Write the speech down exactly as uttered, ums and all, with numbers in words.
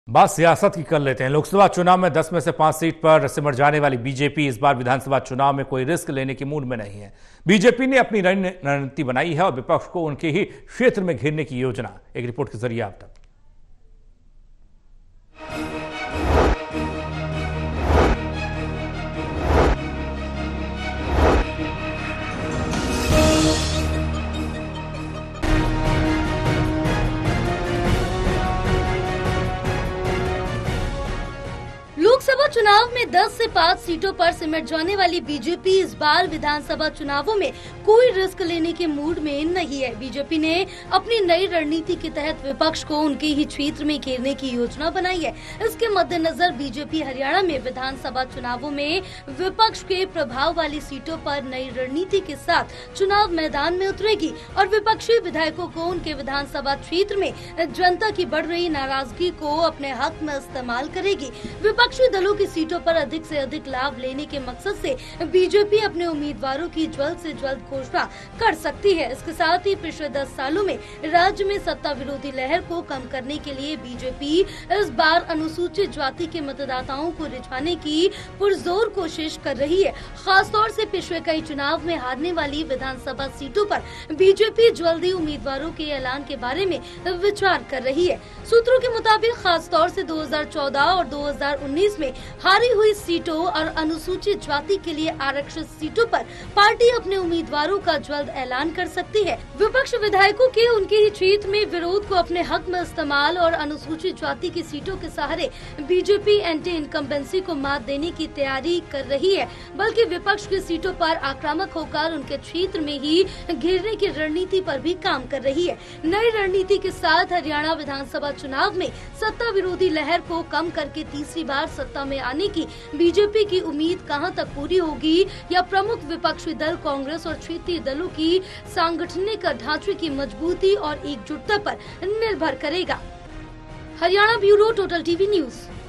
बात सियासत की कर लेते हैं। लोकसभा चुनाव में दस में से पांच सीट पर सिमट जाने वाली बीजेपी इस बार विधानसभा चुनाव में कोई रिस्क लेने की मूड में नहीं है। बीजेपी ने अपनी रणनीति बनाई है और विपक्ष को उनके ही क्षेत्र में घेरने की योजना। एक रिपोर्ट के जरिए आप तक। लोकसभा चुनाव में दस से पाँच सीटों पर सिमट जाने वाली बीजेपी इस बार विधानसभा चुनावों में कोई रिस्क लेने के मूड में नहीं है। बीजेपी ने अपनी नई रणनीति के तहत विपक्ष को उनके ही क्षेत्र में घेरने की योजना बनाई है। इसके मद्देनजर बीजेपी हरियाणा में विधानसभा चुनावों में विपक्ष के प्रभाव वाली सीटों पर नई रणनीति के साथ चुनाव मैदान में उतरेगी और विपक्षी विधायकों को उनके विधानसभा क्षेत्र में जनता की बढ़ रही नाराजगी को अपने हक में इस्तेमाल करेगी। विपक्षी दलों की सीटों पर अधिक से अधिक लाभ लेने के मकसद से बीजेपी अपने उम्मीदवारों की जल्द से जल्द घोषणा कर सकती है। इसके साथ ही पिछले दस सालों में राज्य में सत्ता विरोधी लहर को कम करने के लिए बीजेपी इस बार अनुसूचित जाति के मतदाताओं को रिझाने की पुरजोर कोशिश कर रही है। खासतौर से पिछले कई चुनाव में हारने वाली विधानसभा सीटों पर बीजेपी जल्दी उम्मीदवारों के ऐलान के बारे में विचार कर रही है। सूत्रों के मुताबिक खासतौर से दो हज़ार चौदह और दो हज़ार उन्नीस में हारी हुई सीटों और अनुसूचित जाति के लिए आरक्षित सीटों पर पार्टी अपने उम्मीदवारों का जल्द ऐलान कर सकती है। विपक्ष विधायकों के उनके ही क्षेत्र में विरोध को अपने हक में इस्तेमाल और अनुसूचित जाति की सीटों के सहारे बीजेपी एंटी इनकम्बेंसी को मात देने की तैयारी कर रही है, बल्कि विपक्ष की सीटों पर आक्रामक होकर उनके क्षेत्र में ही घेरने की रणनीति पर भी काम कर रही है। नई रणनीति के साथ हरियाणा विधानसभा चुनाव में सत्ता विरोधी लहर को कम करके तीसरी बार सत्ता में आने की बीजेपी की उम्मीद कहां तक पूरी होगी या प्रमुख विपक्षी दल कांग्रेस और क्षेत्रीय दलों की सांगठनिक ढांचे की मजबूती और एकजुटता पर निर्भर करेगा। Haryana bureau, total TV news.